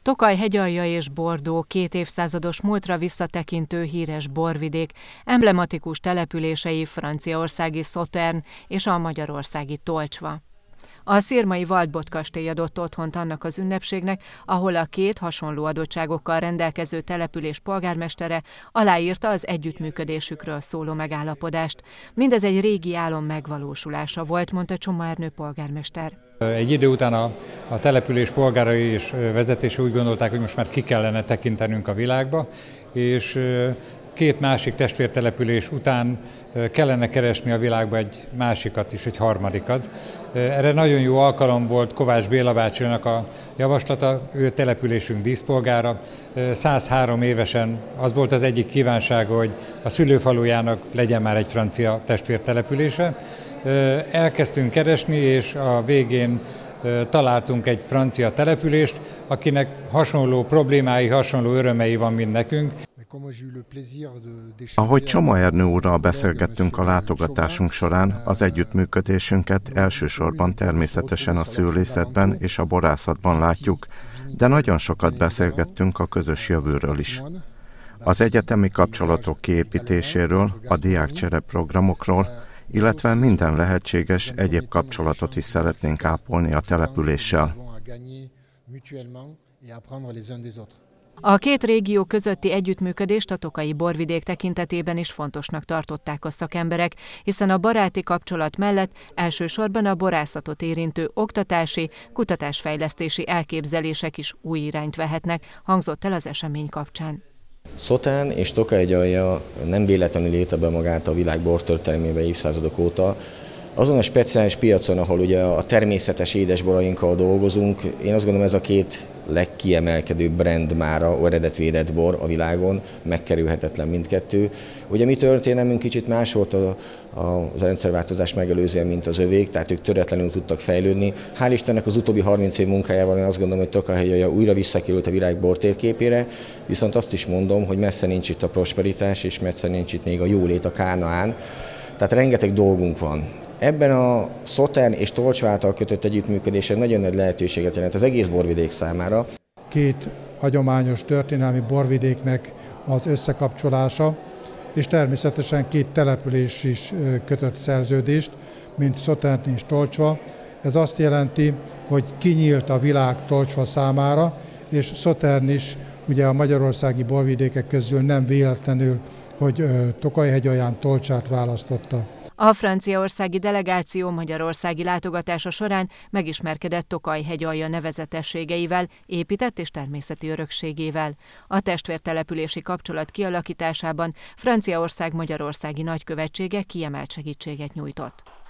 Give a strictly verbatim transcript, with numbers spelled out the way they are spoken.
Tokaj hegyalja és Bordeaux két évszázados múltra visszatekintő híres borvidék, emblematikus települései franciaországi Sauternes és a magyarországi Tolcsva. A szirmai Waldbott kastély adott otthont annak az ünnepségnek, ahol a két hasonló adottságokkal rendelkező település polgármestere aláírta az együttműködésükről szóló megállapodást. Mindez egy régi álom megvalósulása volt, mondta Csoma Ernő polgármester. Egy idő után a, a település polgárai és vezetése úgy gondolták, hogy most már ki kellene tekintenünk a világba, és két másik testvértelepülés után kellene keresni a világba egy másikat is, egy harmadikat. Erre nagyon jó alkalom volt Kovács Béla bácsinak a javaslata, ő településünk díszpolgára. száz három évesen az volt az egyik kívánsága, hogy a szülőfalujának legyen már egy francia testvértelepülése. Elkezdtünk keresni, és a végén találtunk egy francia települést, akinek hasonló problémái, hasonló örömei van, mint nekünk. Ahogy Csoma Ernő úrral beszélgettünk a látogatásunk során, az együttműködésünket elsősorban természetesen a szőlészetben és a borászatban látjuk, de nagyon sokat beszélgettünk a közös jövőről is. Az egyetemi kapcsolatok kiépítéséről, a diákcsere programokról, illetve minden lehetséges egyéb kapcsolatot is szeretnénk ápolni a településsel. A két régió közötti együttműködést a tokaji borvidék tekintetében is fontosnak tartották a szakemberek, hiszen a baráti kapcsolat mellett elsősorban a borászatot érintő oktatási, kutatásfejlesztési elképzelések is új irányt vehetnek, hangzott el az esemény kapcsán. Sauternes és Tokaj-hegyalja nem véletlenül élte be magát a világ bortörténelembe évszázadok óta. Azon a speciális piacon, ahol ugye a természetes édesborainkkal dolgozunk, én azt gondolom, ez a két legkiemelkedőbb brand mára, eredetvédett bor a világon, megkerülhetetlen mindkettő. Ugye mi történelmünk kicsit más volt a, a, az rendszerváltozás megelőzően, mint az övék, tehát ők töretlenül tudtak fejlődni. Hál' Istennek az utóbbi harminc év munkájával én azt gondolom, hogy Tokaj-hegyalja újra visszakerült a világ bortérképére, viszont azt is mondom, hogy messze nincs itt a prosperitás, és messze nincs itt még a jólét, a Kánaán. Tehát rengeteg dolgunk van. Ebben a Sauternes és Tolcsva által kötött együttműködésen nagyon nagy lehetőséget jelent az egész borvidék számára. Két hagyományos történelmi borvidéknek az összekapcsolása, és természetesen két település is kötött szerződést, mint Sauternes és Tolcsva. Ez azt jelenti, hogy kinyílt a világ Tolcsva számára, és Sauternes is ugye a magyarországi borvidékek közül nem véletlenül, hogy Tokaj-hegyalján Tolcsát választotta. A franciaországi delegáció magyarországi látogatása során megismerkedett Tokaj-hegyalja nevezetességeivel, épített és természeti örökségével. A testvértelepülési kapcsolat kialakításában Franciaország magyarországi nagykövetsége kiemelt segítséget nyújtott.